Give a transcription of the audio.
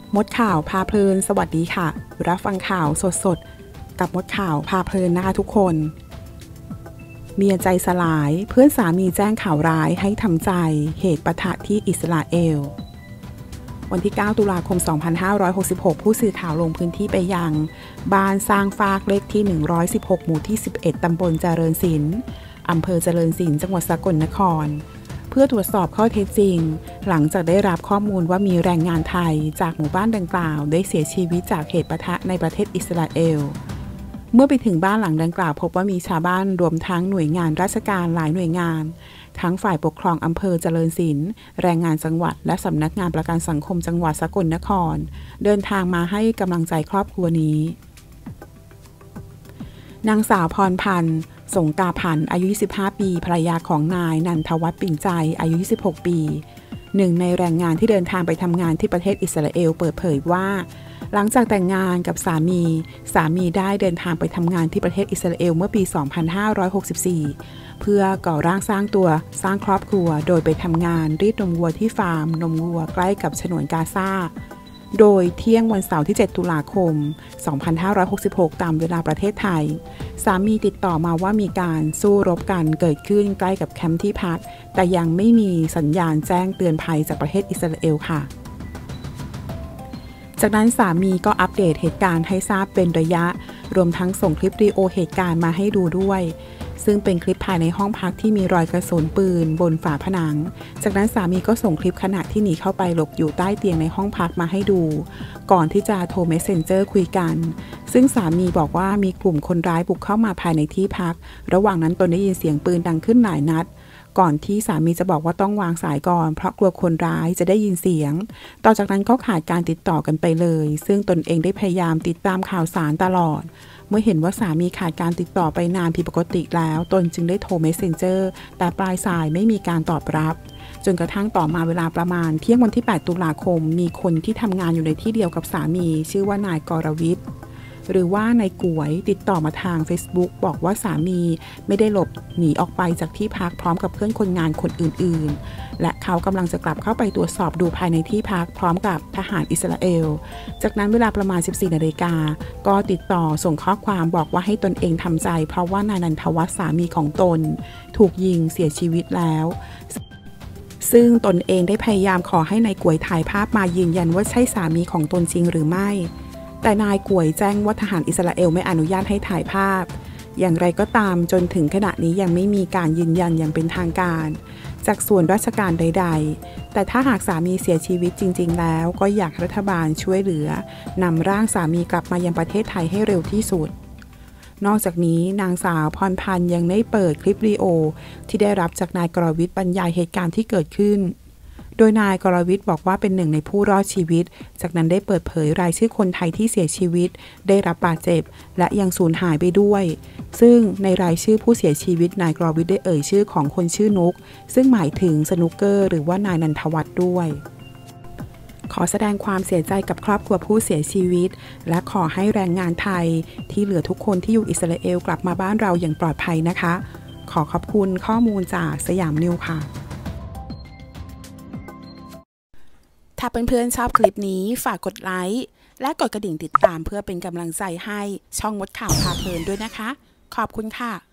มดข่าวพาเพลินสวัสดีค่ะรับฟังข่าวสดๆกับมดข่าวพาเพลินนะคะทุกคนเมียใจสลายเพื่อนสามีแจ้งข่าวร้ายให้ทำใจเหตุปะทะที่อิสราเอลวันที่ 9 ตุลาคม 2566 ผู้สื่อข่าวลงพื้นที่ไปยังบ้านสร้างฟากเลขที่ 116 หมู่ที่ 11 ตำบลเจริญศิลป์อำเภอเจริญศิลป์จังหวัดสกลนครเพื่อตรวจสอบข้อเท็จจริงหลังจากได้รับข้อมูลว่ามีแรงงานไทยจากหมู่บ้านดังกล่าวได้เสียชีวิตจากเหตุปะทะในประเทศอิสราเอลเมื่อไปถึงบ้านหลังดังกล่าวพบว่ามีชาวบ้านรวมทั้งหน่วยงานราชการหลายหน่วยงานทั้งฝ่ายปกครองอำเภอเจริญศิลป์แรงงานจังหวัดและสำนักงานประกันสังคมจังหวัดสกลนครเดินทางมาให้กำลังใจครอบครัวนี้นางสาวพรพันธ์สงกาพันธ์อายุ 25 ปีภรรยาของนายนันทวัฒน์ปิ่นใจอายุ 26 ปีหนึ่งในแรงงานที่เดินทางไปทำงานที่ประเทศอิสราเอลเปิดเผยว่าหลังจากแต่งงานกับสามีได้เดินทางไปทำงานที่ประเทศอิสราเอลเมื่อปี 2564 เพื่อก่อร่างสร้างตัวสร้างครอบครัวโดยไปทำงานรีดนมวัวที่ฟาร์มนมวัวใกล้กับฉนวนกาซาโดยเที่ยงวันเสาร์ที่ 7 ตุลาคม 2566 ตามเวลาประเทศไทยสามีติดต่อมาว่ามีการสู้รบกันเกิดขึ้นใกล้กับแคมป์ที่พักแต่ยังไม่มีสัญญาณแจ้งเตือนภัยจากประเทศอิสราเอลค่ะจากนั้นสามีก็อัปเดตเหตุการณ์ให้ทราบเป็นระยะรวมทั้งส่งคลิปวิดีโอเหตุการณ์มาให้ดูด้วยซึ่งเป็นคลิปภายในห้องพักที่มีรอยกระสุนปืนบนฝาผนังจากนั้นสามีก็ส่งคลิปขณะที่หนีเข้าไปหลบอยู่ใต้เตียงในห้องพักมาให้ดูก่อนที่จะโทร Messenger คุยกันซึ่งสามีบอกว่ามีกลุ่มคนร้ายบุกเข้ามาภายในที่พักระหว่างนั้นตนได้ยินเสียงปืนดังขึ้นหลายนัดก่อนที่สามีจะบอกว่าต้องวางสายก่อนเพราะกลัวคนร้ายจะได้ยินเสียงต่อจากนั้นก็ขาดการติดต่อกันไปเลยซึ่งตนเองได้พยายามติดตามข่าวสารตลอดเมื่อเห็นว่าสามีขาดการติดต่อไปนานผิดปกติแล้วตนจึงได้โทร Messenger แต่ปลายสายไม่มีการตอบรับจนกระทั่งต่อมาเวลาประมาณเที่ยงวันที่ 8 ตุลาคมมีคนที่ทำงานอยู่ในที่เดียวกับสามีชื่อว่านายกรวิทย์หรือว่านายก๋วยติดต่อมาทาง Facebook บอกว่าสามีไม่ได้หลบหนีออกไปจากที่พักพร้อมกับเพื่อนคนงานคนอื่นๆและเขากำลังจะกลับเข้าไปตรวจสอบดูภายในที่พักพร้อมกับทหารอิสราเอลจากนั้นเวลาประมาณ 14 นาฬิกาก็ติดต่อส่งข้อความบอกว่าให้ตนเองทำใจเพราะว่านายนันทวัฒน์สามีของตนถูกยิงเสียชีวิตแล้วซึ่งตนเองได้พยายามขอให้นายก๋วยถ่ายภาพมายืนยันว่าใช่สามีของตนจริงหรือไม่แต่นายก๋วยแจ้งว่าทหารอิสราเอลไม่อนุญาตให้ถ่ายภาพอย่างไรก็ตามจนถึงขณะนี้ยังไม่มีการยืนยันอย่างเป็นทางการจากส่วนราชการใดๆแต่ถ้าหากสามีเสียชีวิตจริงๆแล้วก็อยากรัฐบาลช่วยเหลือนำร่างสามีกลับมายังประเทศไทยให้เร็วที่สุดนอกจากนี้นางสาวพรพันธ์ยังได้เปิดคลิปวิดีโอที่ได้รับจากนายกรวิทย์บรรยายเหตุการณ์ที่เกิดขึ้นโดยนายกรวิทย์บอกว่าเป็นหนึ่งในผู้รอดชีวิตจากนั้นได้เปิดเผยรายชื่อคนไทยที่เสียชีวิตได้รับบาดเจ็บและยังสูญหายไปด้วยซึ่งในรายชื่อผู้เสียชีวิตนายกรวิทย์ได้เอ่ยชื่อของคนชื่อนุกซึ่งหมายถึงสนุกเกอร์หรือว่านายนันทวัฒน์ด้วยขอแสดงความเสียใจกับครอบครัวผู้เสียชีวิตและขอให้แรงงานไทยที่เหลือทุกคนที่อยู่อิสราเอลกลับมาบ้านเราอย่างปลอดภัยนะคะขอขอบคุณข้อมูลจากสยามนิวค่ะถ้าเพื่อนๆชอบคลิปนี้ฝากกดไลค์และกดกระดิ่งติดตามเพื่อเป็นกำลังใจให้ช่องมดข่าวพาเพลินด้วยนะคะขอบคุณค่ะ